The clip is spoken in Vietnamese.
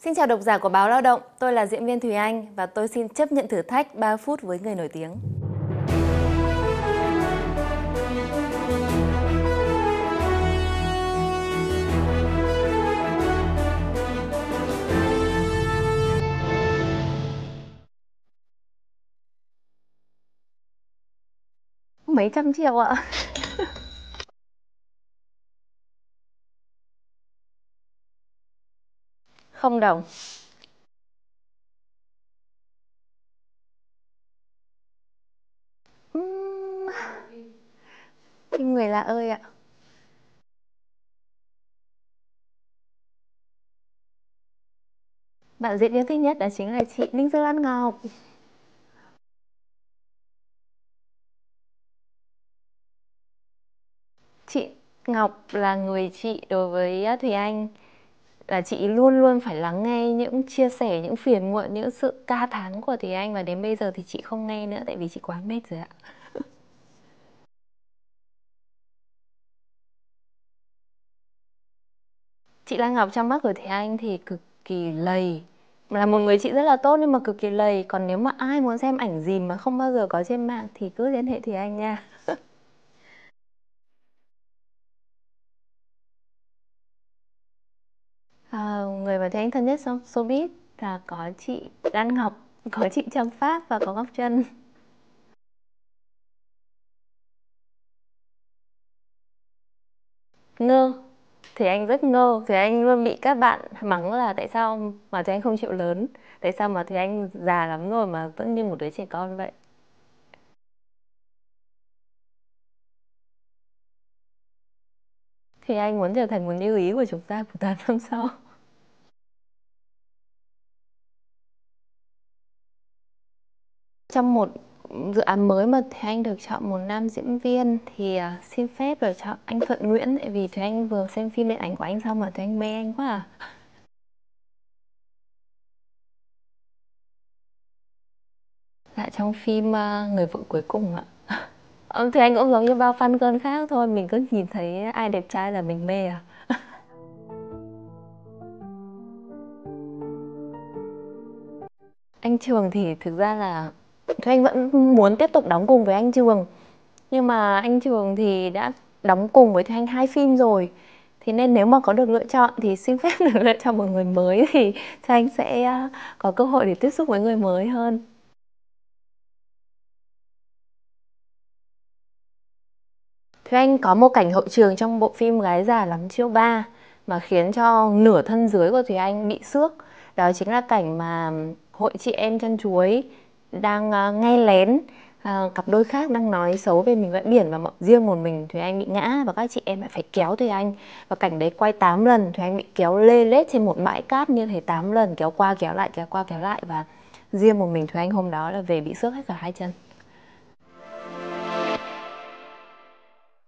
Xin chào độc giả của báo Lao động, tôi là diễn viên Thùy Anh và tôi xin chấp nhận thử thách 3 phút với người nổi tiếng. Mấy trăm triệu ạ? Không đồng. Uhm, Phim Người Lạ ơi ạ. Bạn diễn yêu thích nhất đó chính là chị Ninh Dương Lan Ngọc. Chị Ngọc là người chị đối với Thùy Anh, là chị luôn luôn phải lắng nghe những chia sẻ, những phiền muộn, những sự ca thán của Thùy Anh, và đến bây giờ thì chị không nghe nữa tại vì chị quá mệt rồi ạ. Chị Lan Ngọc trong mắt của Thùy Anh thì cực kỳ lầy, là một người chị rất là tốt nhưng mà cực kỳ lầy. Còn nếu mà ai muốn xem ảnh gì mà không bao giờ có trên mạng thì cứ liên hệ Thùy Anh nha. Người mà Thùy Anh thân nhất trong showbiz là có chị Lan Ngọc, có chị Trâm Pháp và có Ngọc Trân. Ngơ. Thùy Anh rất ngơ. Thùy Anh luôn bị các bạn mắng là tại sao mà Thùy Anh không chịu lớn, tại sao mà Thùy Anh già lắm rồi mà vẫn như một đứa trẻ con vậy. Thùy Anh muốn trở thành một như ý của chúng ta của 8 năm sau. Trong một dự án mới mà Thùy Anh được chọn một nam diễn viên thì xin phép được chọn anh Thuận Nguyễn, tại vì Thùy Anh vừa xem phim điện ảnh của anh xong mà Thùy Anh mê anh quá à. Dạ, trong phim Người vợ cuối cùng ạ. Thùy Anh cũng giống như bao fan girl khác thôi, mình cứ nhìn thấy ai đẹp trai là mình mê à. Anh Trường thì thực ra là Thùy Anh vẫn muốn tiếp tục đóng cùng với anh Trường, nhưng mà anh Trường thì đã đóng cùng với Thùy Anh 2 phim rồi. Thế nên nếu mà có được lựa chọn thì xin phép được lựa chọn một người mới thì Thùy Anh sẽ có cơ hội để tiếp xúc với người mới hơn. Thùy Anh có một cảnh hậu trường trong bộ phim Gái già lắm chiêu 3 mà khiến cho nửa thân dưới của Thùy Anh bị xước. Đó chính là cảnh mà hội chị em chân chuối đang nghe lén cặp đôi khác đang nói xấu về mình bãi biển, và riêng một mình Thùy Anh bị ngã và các chị em lại phải kéo Thùy Anh. Và cảnh đấy quay 8 lần, Thùy Anh bị kéo lê lết trên một bãi cát như thế 8 lần, kéo qua kéo lại, kéo qua kéo lại, và riêng một mình Thùy Anh hôm đó là về bị xước hết cả 2 chân.